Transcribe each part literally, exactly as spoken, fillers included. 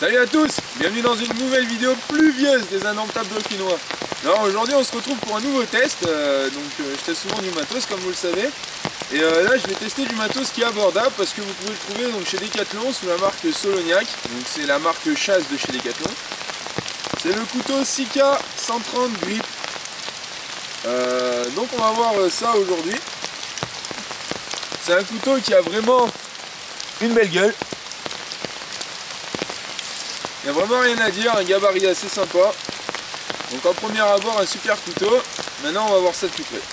Salut à tous, bienvenue dans une nouvelle vidéo pluvieuse des Indomptables Dauphinois. Alors aujourd'hui on se retrouve pour un nouveau test, euh, donc euh, je teste souvent du matos comme vous le savez. Et euh, là je vais tester du matos qui est abordable parce que vous pouvez le trouver donc, chez Decathlon sous la marque Soloniac. Donc c'est la marque chasse de chez Decathlon. C'est le couteau Sika cent trente Grip. Euh, donc on va voir ça aujourd'hui. C'est un couteau qui a vraiment une belle gueule. Il n'y a vraiment rien à dire, un gabarit assez sympa. Donc en premier abord un super couteau. Maintenant on va voir ça de plus près.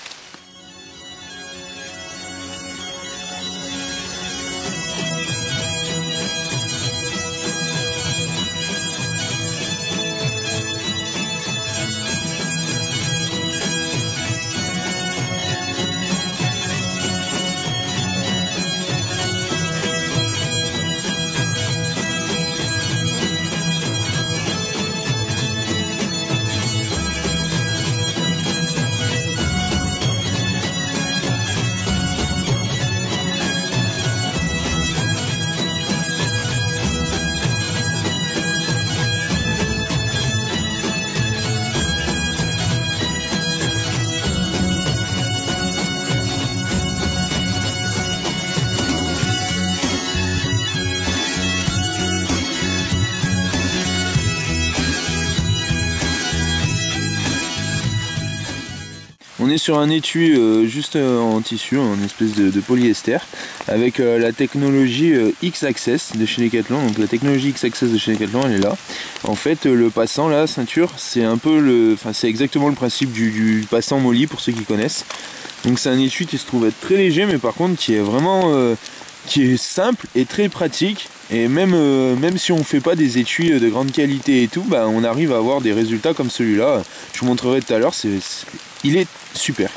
On est sur un étui euh, juste euh, en tissu, en espèce de, de polyester, avec euh, la technologie euh, X-Access de chez Decathlon. Donc la technologie X-Access de chez Decathlon, elle est là. En fait, euh, le passant, là, la ceinture, c'est un peu le, enfin c'est exactement le principe du, du passant molly pour ceux qui connaissent. Donc c'est un étui qui se trouve être très léger, mais par contre qui est vraiment, euh, qui est simple et très pratique. Et même, euh, même si on ne fait pas des étuis de grande qualité et tout, bah, on arrive à avoir des résultats comme celui-là. Je vous montrerai tout à l'heure, c'est, c'est, il est super.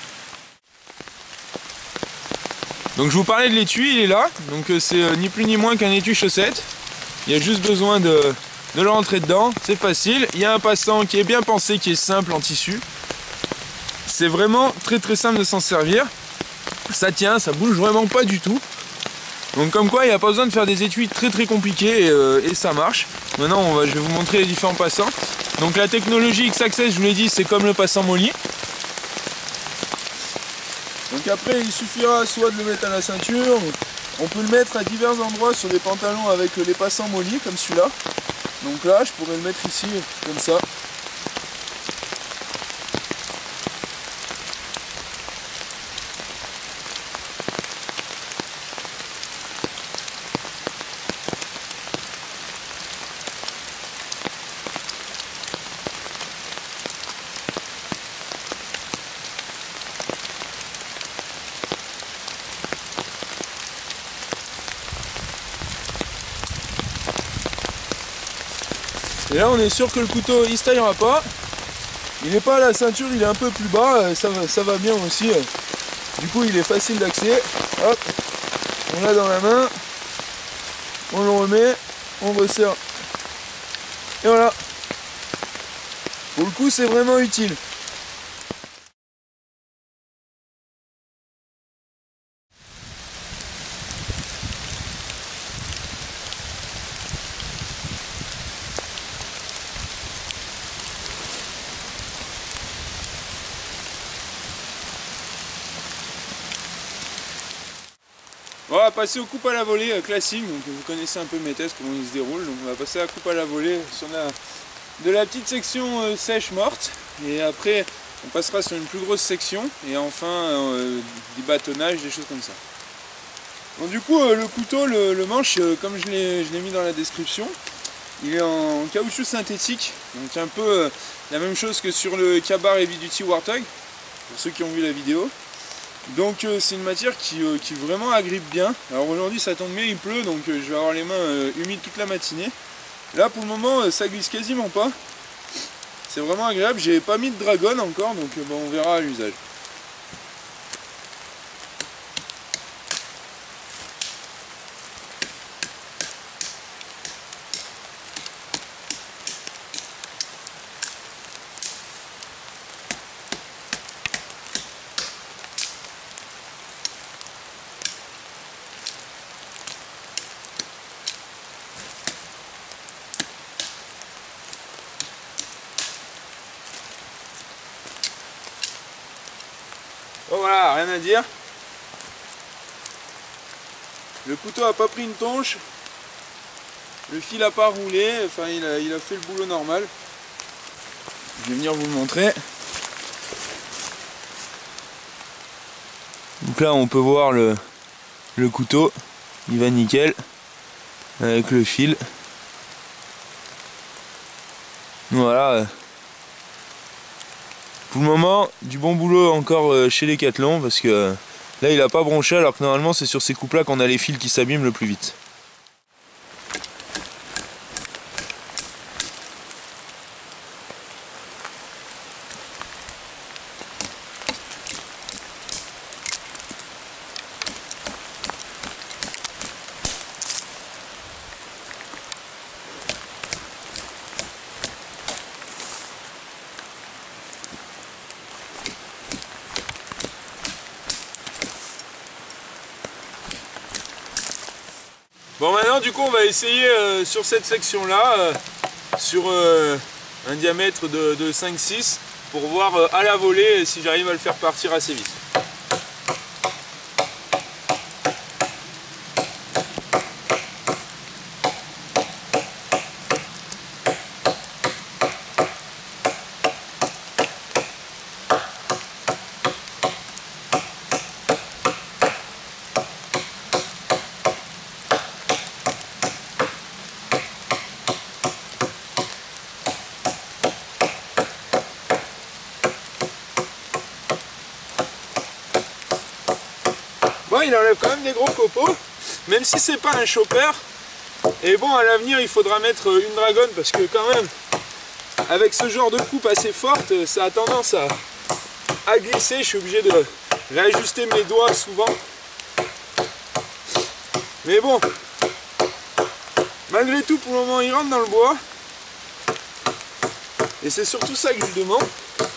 Donc je vous parlais de l'étui, il est là. Donc c'est euh, ni plus ni moins qu'un étui chaussette. Il y a juste besoin de, de le rentrer dedans, c'est facile. Il y a un passant qui est bien pensé, qui est simple en tissu. C'est vraiment très très simple de s'en servir. Ça tient, ça bouge vraiment pas du tout. Donc comme quoi il n'y a pas besoin de faire des étuis très très compliqués et, euh, et ça marche. Maintenant on va, je vais vous montrer les différents passants. Donc la technologie X-Access, je vous l'ai dit, c'est comme le passant molly. Donc après il suffira soit de le mettre à la ceinture, on peut le mettre à divers endroits sur des pantalons avec les passants molly comme celui-là. Donc là je pourrais le mettre ici comme ça. Et là on est sûr que le couteau il se taillera pas. Il n'est pas à la ceinture, il est un peu plus bas, ça va, ça va bien aussi. Du coup il est facile d'accès. Hop, on l'a dans la main, on le remet, on resserre. Et voilà. Pour le coup c'est vraiment utile. On va passer aux coupes à la volée euh, classique, donc vous connaissez un peu mes tests, comment ils se déroulent, donc on va passer à la coupe à la volée sur la, de la petite section euh, sèche morte, et après on passera sur une plus grosse section, et enfin euh, du bâtonnage, des choses comme ça. Donc du coup euh, le couteau, le, le manche, euh, comme je l'ai mis dans la description, il est en caoutchouc synthétique, donc un peu euh, la même chose que sur le Ka-Bar Heavy Duty Warthog, pour ceux qui ont vu la vidéo. Donc euh, c'est une matière qui, euh, qui vraiment agrippe bien. Alors aujourd'hui ça tombe bien, il pleut, donc euh, je vais avoir les mains euh, humides toute la matinée. Là pour le moment euh, ça glisse quasiment pas. C'est vraiment agréable, j'ai pas mis de dragon encore, donc euh, bon, on verra à l'usage. Bon voilà, rien à dire. Le couteau a pas pris une tonche. Le fil a pas roulé, enfin il a, il a fait le boulot normal. Je vais venir vous le montrer. Donc là on peut voir le, le couteau, il va nickel avec le fil. Voilà. Pour le moment, du bon boulot encore chez Decathlon parce que là il a pas bronché alors que normalement c'est sur ces coupes là qu'on a les fils qui s'abîment le plus vite. Bon maintenant du coup on va essayer euh, sur cette section là, euh, sur euh, un diamètre de, de cinq six pour voir euh, à la volée si j'arrive à le faire partir assez vite. Bon, il enlève quand même des gros copeaux, même si c'est pas un chopper. Et bon, à l'avenir, il faudra mettre une dragonne parce que quand même, avec ce genre de coupe assez forte, ça a tendance à, à glisser. Je suis obligé de réajuster mes doigts souvent. Mais bon, malgré tout, pour le moment, il rentre dans le bois. Et c'est surtout ça que je lui demande.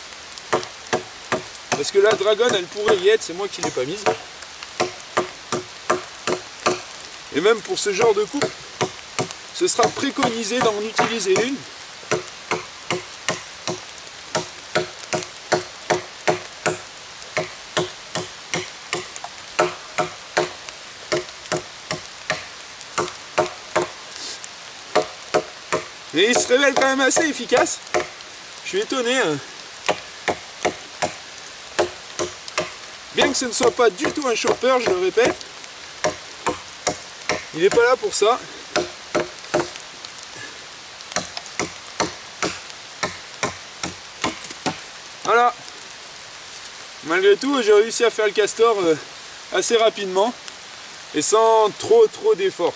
Parce que la dragonne, elle pourrait y être, c'est moi qui ne l'ai pas mise. Et même pour ce genre de coupe, ce sera préconisé d'en utiliser une. Et il se révèle quand même assez efficace. Je suis étonné. Hein. Bien que ce ne soit pas du tout un chopper, je le répète. Il n'est pas là pour ça. Voilà. Malgré tout, j'ai réussi à faire le castor euh, assez rapidement et sans trop trop d'efforts.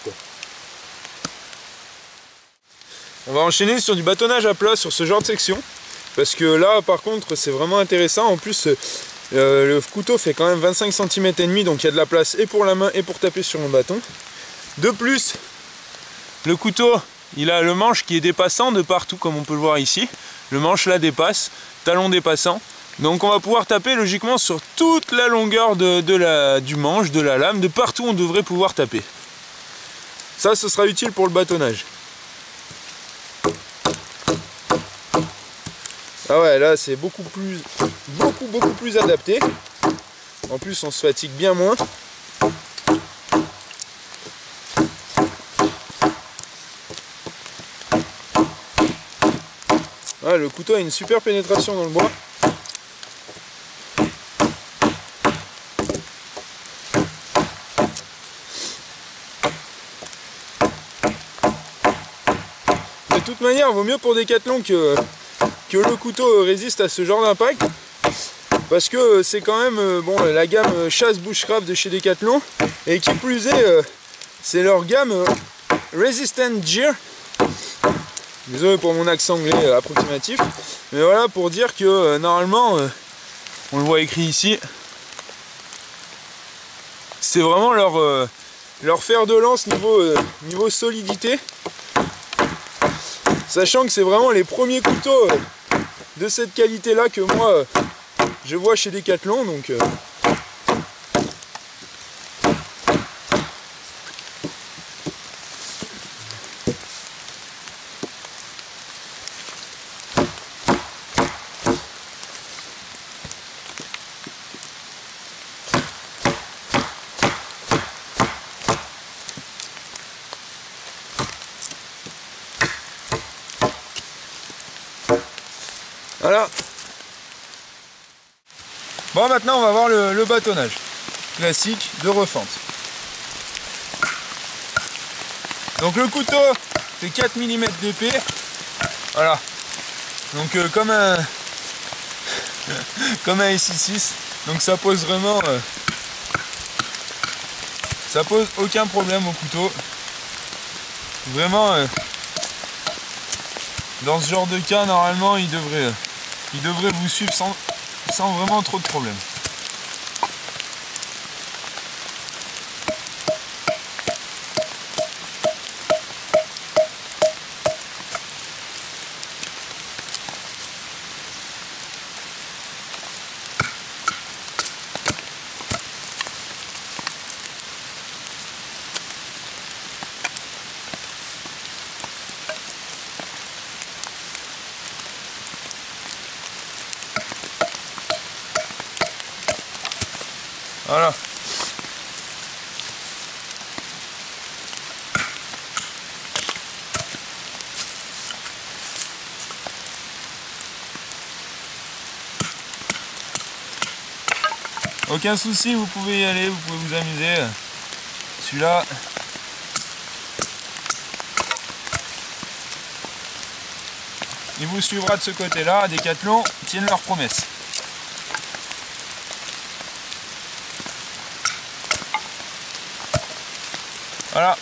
On va enchaîner sur du bâtonnage à plat sur ce genre de section. Parce que là, par contre, c'est vraiment intéressant. En plus, euh, le couteau fait quand même vingt-cinq centimètres et demi, donc il y a de la place et pour la main et pour taper sur mon bâton. De plus, le couteau, il a le manche qui est dépassant de partout, comme on peut le voir ici. Le manche là dépasse, talon dépassant. Donc on va pouvoir taper logiquement sur toute la longueur de, de la, du manche, de la lame, de partout on devrait pouvoir taper. Ça, ce sera utile pour le bâtonnage. Ah ouais, là c'est beaucoup plus, beaucoup beaucoup plus adapté. En plus, on se fatigue bien moins. Ah, le couteau a une super pénétration dans le bois. De toute manière, il vaut mieux pour Decathlon que, que le couteau résiste à ce genre d'impact. Parce que c'est quand même bon, la gamme chasse bushcraft de chez Decathlon. Et qui plus est, c'est leur gamme Resistant Gear. Désolé pour mon accent anglais euh, approximatif, mais voilà pour dire que euh, normalement, euh, on le voit écrit ici, c'est vraiment leur, euh, leur fer de lance niveau, euh, niveau solidité, sachant que c'est vraiment les premiers couteaux euh, de cette qualité là que moi euh, je vois chez Decathlon, donc euh, Bon, maintenant on va voir le, le bâtonnage classique de refente. Donc le couteau fait quatre millimètres d'épée. Voilà. Donc euh, comme un comme un S I six. Donc ça pose vraiment euh, ça pose aucun problème au couteau. Vraiment euh, dans ce genre de cas, normalement il devrait euh, il devrait vous suivre sans, sans vraiment trop de problèmes. Voilà. Aucun souci, vous pouvez y aller, vous pouvez vous amuser. Celui-là, il vous suivra de ce côté-là. Decathlon tiennent leurs promesses. Voilà.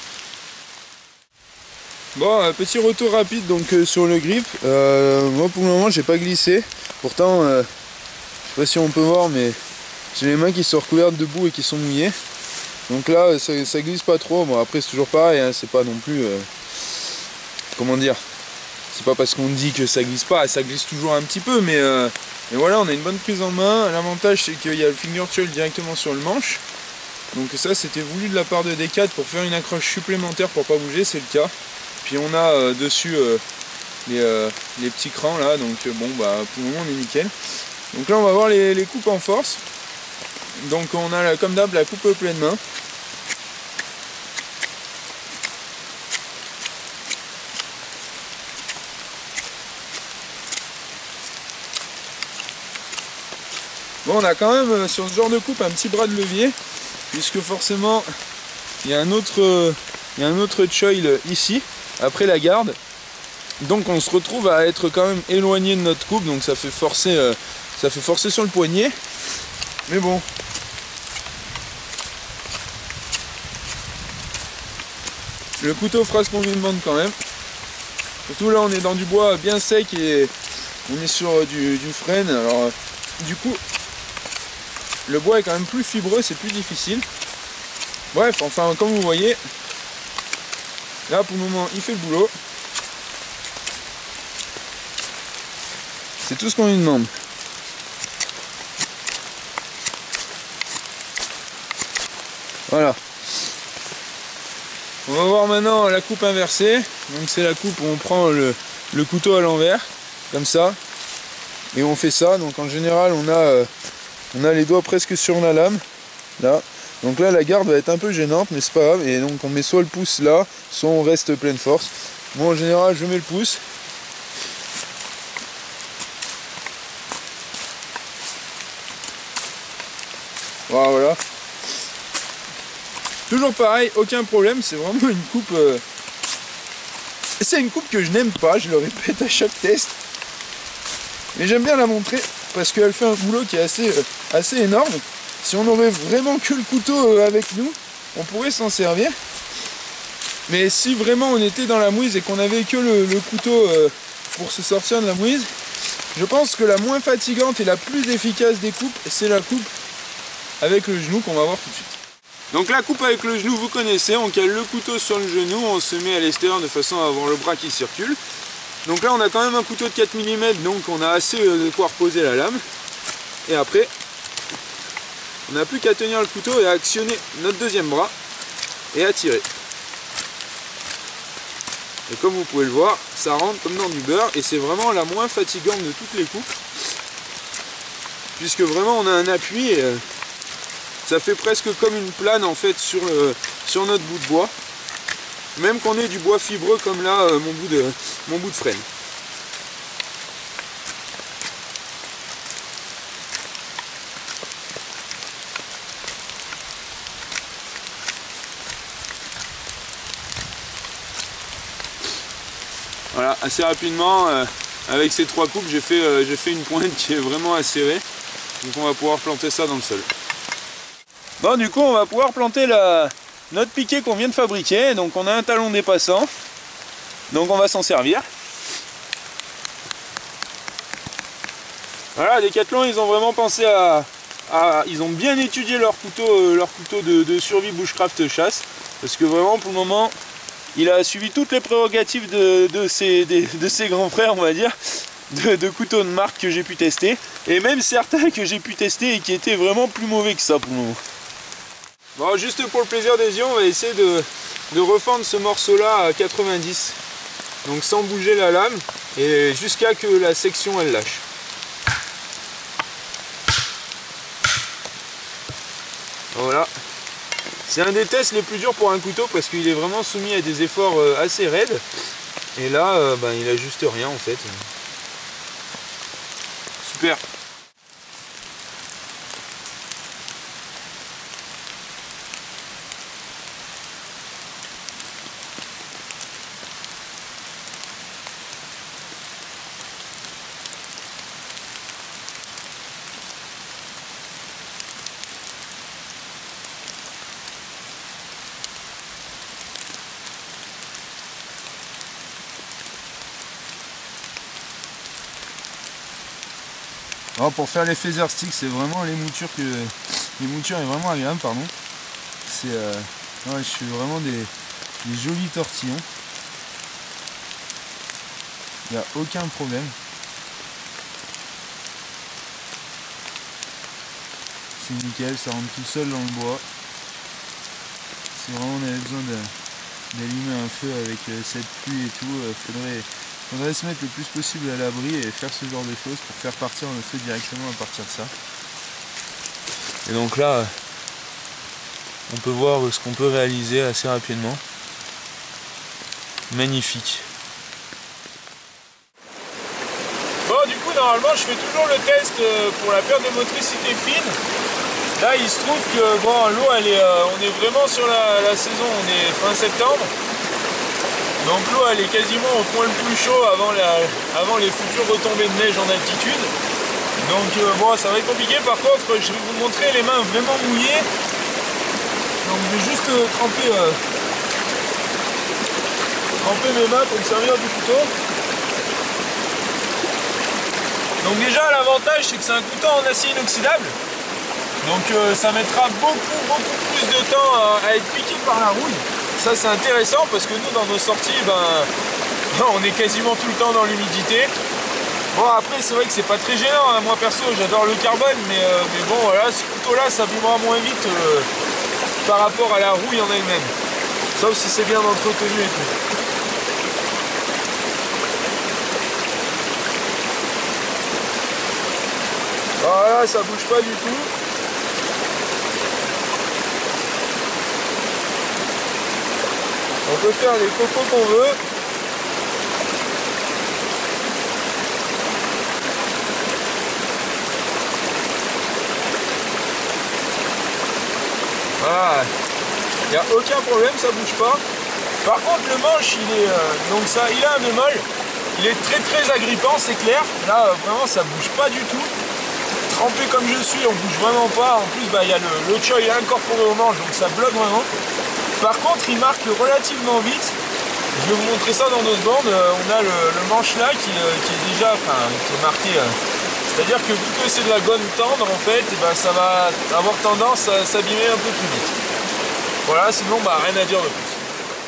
Bon, euh, petit retour rapide donc euh, sur le grip. Euh, moi pour le moment j'ai pas glissé. Pourtant, euh, je sais pas si on peut voir, mais j'ai les mains qui sont recouvertes de boue et qui sont mouillées. Donc là ça, ça glisse pas trop. Bon après c'est toujours pareil, hein, c'est pas non plus euh, comment dire. C'est pas parce qu'on dit que ça glisse pas, ça glisse toujours un petit peu, mais, euh, mais voilà, on a une bonne prise en main. L'avantage c'est qu'il y a le finger choil directement sur le manche. Donc ça c'était voulu de la part de Decat pour faire une accroche supplémentaire pour pas bouger, c'est le cas. Puis on a euh, dessus euh, les, euh, les petits crans là, donc euh, bon bah pour le moment on est nickel. Donc là on va voir les, les coupes en force. Donc on a la, comme d'hab la coupe pleine main. Bon, on a quand même euh, sur ce genre de coupe un petit bras de levier, puisque forcément il y a un autre, euh, il y a un autre choil ici, après la garde. Donc on se retrouve à être quand même éloigné de notre coupe, donc ça fait forcer, euh, ça fait forcer sur le poignet. Mais bon. Le couteau fera ce qu'on lui demande quand même. Surtout là on est dans du bois bien sec et on est sur euh, du, du frêne. Alors euh, du coup le bois est quand même plus fibreux, c'est plus difficile. Bref, enfin comme vous voyez, là pour le moment il fait le boulot. C'est tout ce qu'on lui demande. Voilà. On va voir maintenant la coupe inversée. Donc c'est la coupe où on prend le, le couteau à l'envers, comme ça. Et on fait ça. Donc en général on a, euh, on a les doigts presque sur la lame. Là. Donc là la garde va être un peu gênante, mais c'est pas grave. Et donc on met soit le pouce là, soit on reste pleine force. Moi en général je mets le pouce. Voilà, voilà. Toujours pareil, aucun problème, c'est vraiment une coupe... Euh... C'est une coupe que je n'aime pas, je le répète à chaque test. Mais j'aime bien la montrer, parce qu'elle fait un boulot qui est assez, euh, assez énorme. Si on aurait vraiment que le couteau euh, avec nous, on pourrait s'en servir. Mais si vraiment on était dans la mouise et qu'on avait que le, le couteau euh, pour se sortir de la mouise, je pense que la moins fatigante et la plus efficace des coupes, c'est la coupe avec le genou qu'on va voir tout de suite. Donc la coupe avec le genou, vous connaissez, on cale le couteau sur le genou, on se met à l'extérieur de façon à avoir le bras qui circule. Donc là on a quand même un couteau de quatre millimètres, donc on a assez de quoi reposer la lame. Et après, on n'a plus qu'à tenir le couteau et à actionner notre deuxième bras et à tirer. Et comme vous pouvez le voir, ça rentre comme dans du beurre et c'est vraiment la moins fatigante de toutes les coupes. Puisque vraiment on a un appui et euh, ça fait presque comme une plane en fait sur, le, sur notre bout de bois. Même qu'on ait du bois fibreux comme là, euh, mon, bout de, mon bout de frêne. assez rapidement, euh, avec ces trois coupes, j'ai fait, euh, j'ai fait une pointe qui est vraiment acérée. Donc on va pouvoir planter ça dans le sol. Bon, du coup on va pouvoir planter la, notre piquet qu'on vient de fabriquer. Donc on a un talon dépassant, donc on va s'en servir. Voilà, Decathlon, ils ont vraiment pensé à, à... Ils ont bien étudié leur couteau, euh, leur couteau de, de survie bushcraft chasse. Parce que vraiment, pour le moment, il a suivi toutes les prérogatives de, de, ses, de, de ses grands frères, on va dire, de, de couteaux de marque que j'ai pu tester. Et même certains que j'ai pu tester et qui étaient vraiment plus mauvais que ça pour le moment. Bon, juste pour le plaisir des yeux, on va essayer de, de refendre ce morceau-là à quatre-vingt-dix. Donc sans bouger la lame, et jusqu'à que la section elle lâche. Voilà, c'est un des tests les plus durs pour un couteau parce qu'il est vraiment soumis à des efforts assez raides. Et là, ben, il ajuste rien en fait. Super. Alors pour faire les feather sticks, c'est vraiment les moutures que les moutures est vraiment agréable, pardon. C'est euh, ouais, je fais vraiment des, des jolis tortillons. Il n'y a aucun problème. C'est nickel, ça rentre tout seul dans le bois. Si vraiment on avait besoin d'allumer un feu avec cette pluie et tout, il faudrait faudrait se mettre le plus possible à l'abri et faire ce genre de choses pour faire partir le feu directement à partir de ça. Et donc là, on peut voir ce qu'on peut réaliser assez rapidement. Magnifique. Bon, du coup, normalement, je fais toujours le test pour la perte de motricité fine. Là, il se trouve que bon, l'eau, elle est, euh, on est vraiment sur la, la saison, on est fin septembre. Donc l'eau elle est quasiment au point le plus chaud avant, la, avant les futures retombées de neige en altitude. Donc euh, bon, ça va être compliqué. Par contre, je vais vous montrer les mains vraiment mouillées. Donc je vais juste euh, tremper, euh, tremper mes mains pour me servir du couteau. Donc déjà l'avantage c'est que c'est un couteau en acier inoxydable. Donc euh, ça mettra beaucoup beaucoup plus de temps à, à être piqué par la rouille. Ça c'est intéressant parce que nous dans nos sorties, ben, on est quasiment tout le temps dans l'humidité. Bon après c'est vrai que c'est pas très gênant, hein. Moi perso j'adore le carbone, mais, euh, mais bon voilà, ce couteau là s'abîmera moins vite euh, par rapport à la rouille en elle-même. Sauf si c'est bien entretenu et tout. Voilà, ça bouge pas du tout. On peut faire les cocos qu'on veut. Voilà. Il n'y a aucun problème, ça bouge pas. Par contre le manche, il est euh, donc ça, il a un bémol. Il est très très agrippant, c'est clair. Là vraiment ça bouge pas du tout. Trempé comme je suis, on bouge vraiment pas. En plus bah, il y a le, le choy incorporé au manche, donc ça bloque vraiment. Par contre, il marque relativement vite. Je vais vous montrer ça dans deux secondes. Euh, on a le, le manche là qui, euh, qui est déjà, enfin, qui est marqué. Euh, C'est-à-dire que vu que c'est de la gomme tendre, en fait, et ben, ça va avoir tendance à s'abîmer un peu plus vite. Voilà, sinon, bah, rien à dire de plus.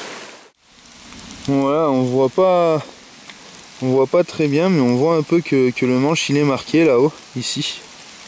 Bon, voilà, on voit pas, on voit pas très bien, mais on voit un peu que, que le manche il est marqué là-haut, ici.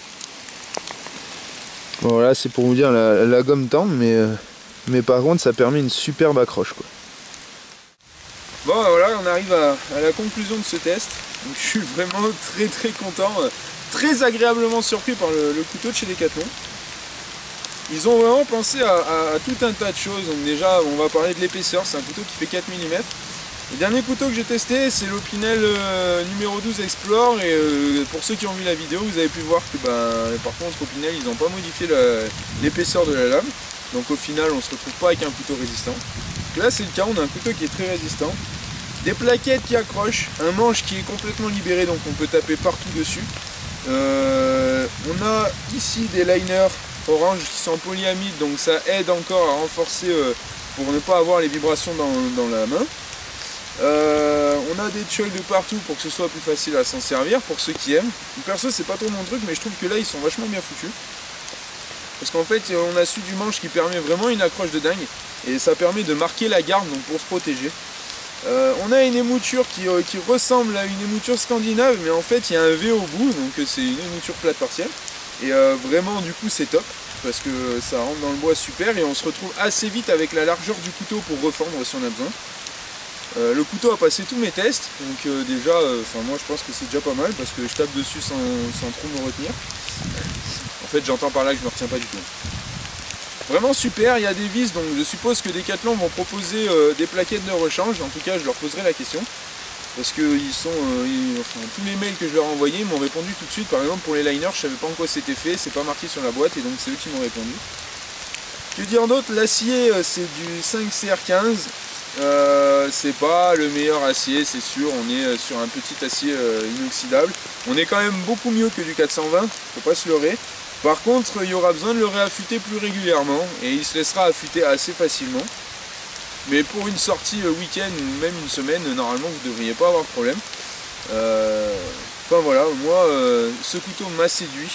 Bon, voilà, c'est pour vous dire la, la gomme tendre, mais. Euh... Mais par contre ça permet une superbe accroche quoi. Bon voilà, on arrive à, à la conclusion de ce test. Donc, je suis vraiment très très content, euh, très agréablement surpris par le, le couteau de chez Decathlon. Ils ont vraiment pensé à, à, à tout un tas de choses. Donc déjà on va parler de l'épaisseur, c'est un couteau qui fait quatre millimètres. Le dernier couteau que j'ai testé c'est l'Opinel euh, numéro douze Explore et euh, pour ceux qui ont vu la vidéo vous avez pu voir que ben, par contre Opinel ils n'ont pas modifié l'épaisseur de la lame. Donc au final on se retrouve pas avec un couteau résistant. Là c'est le cas, on a un couteau qui est très résistant. des plaquettes qui accrochent, un manche qui est complètement libéré, donc on peut taper partout dessus. Euh, on a ici des liners orange qui sont en polyamide, donc ça aide encore à renforcer euh, pour ne pas avoir les vibrations dans, dans la main. Euh, on a des chucks de partout pour que ce soit plus facile à s'en servir pour ceux qui aiment. Perso c'est pas trop mon truc, mais je trouve que là ils sont vachement bien foutus. Parce qu'en fait on a su du manche qui permet vraiment une accroche de dingue. Et ça permet de marquer la garde, donc pour se protéger. Euh, on a une émouture qui, euh, qui ressemble à une émouture scandinave, mais en fait il y a un V au bout, donc c'est une émouture plate partielle. Et euh, vraiment du coup c'est top, parce que ça rentre dans le bois super, et on se retrouve assez vite avec la largeur du couteau pour refendre si on a besoin. Euh, le couteau a passé tous mes tests, donc euh, déjà, euh, moi je pense que c'est déjà pas mal, parce que je tape dessus sans, sans trop me retenir. En fait j'entends par là que je me retiens pas du tout. Vraiment super, il y a des vis, donc je suppose que Decathlon vont proposer euh, des plaquettes de rechange, en tout cas je leur poserai la question. Parce que ils sont, euh, ils, enfin, tous les mails que je leur ai envoyés m'ont répondu tout de suite. Par exemple pour les liners, je savais pas en quoi c'était fait, c'est pas marqué sur la boîte, et donc c'est eux qui m'ont répondu. Que dire d'autre? L'acier c'est du cinq C R quinze, euh, c'est pas le meilleur acier, c'est sûr, on est sur un petit acier euh, inoxydable. On est quand même beaucoup mieux que du quatre cent vingt, faut pas se leurrer. Par contre, il y aura besoin de le réaffûter plus régulièrement et il se laissera affûter assez facilement. Mais pour une sortie week-end ou même une semaine, normalement vous ne devriez pas avoir de problème. Euh, enfin voilà, moi euh, ce couteau m'a séduit.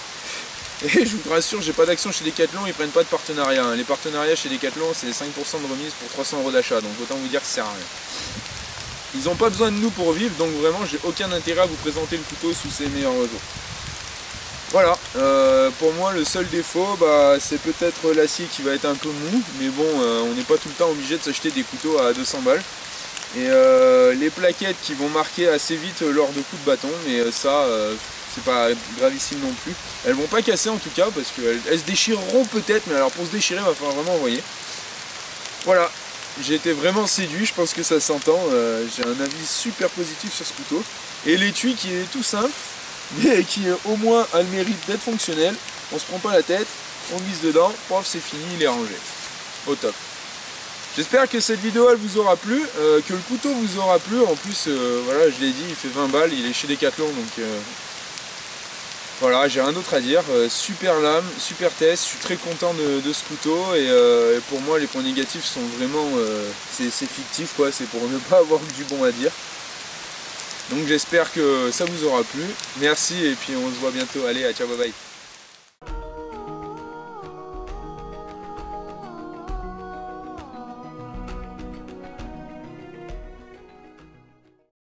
Et je vous rassure, j'ai pas d'action chez Decathlon, ils prennent pas de partenariat. Les partenariats chez Decathlon, c'est les cinq pour cent de remise pour trois cents euros d'achat, donc autant vous dire que ça sert à rien. Ils n'ont pas besoin de nous pour vivre, donc vraiment j'ai aucun intérêt à vous présenter le couteau sous ses meilleurs jours. Voilà, euh, pour moi le seul défaut, bah, c'est peut-être l'acier qui va être un peu mou, mais bon, euh, on n'est pas tout le temps obligé de s'acheter des couteaux à deux cents balles. Et euh, les plaquettes qui vont marquer assez vite lors de coups de bâton, mais euh, ça, euh, c'est pas gravissime non plus. Elles vont pas casser en tout cas, parce qu'elles elles se déchireront peut-être, mais alors pour se déchirer, il va falloir vraiment envoyer. Voilà, j'ai été vraiment séduit, je pense que ça s'entend, euh, j'ai un avis super positif sur ce couteau. Et l'étui qui est tout simple, mais qui au moins a le mérite d'être fonctionnel. On se prend pas la tête, on glisse dedans, pof, c'est fini, il est rangé. Au top. J'espère que cette vidéo elle vous aura plu, euh, que le couteau vous aura plu. En plus, euh, voilà, je l'ai dit, il fait vingt balles, il est chez Decathlon, donc euh, voilà, j'ai rien d'autre à dire. Euh, super lame, super test, je suis très content de, de ce couteau, et, euh, et pour moi les points négatifs sont vraiment, euh, c'est fictif quoi, c'est pour ne pas avoir du bon à dire. Donc j'espère que ça vous aura plu. Merci et puis on se voit bientôt. Allez, ciao, bye bye.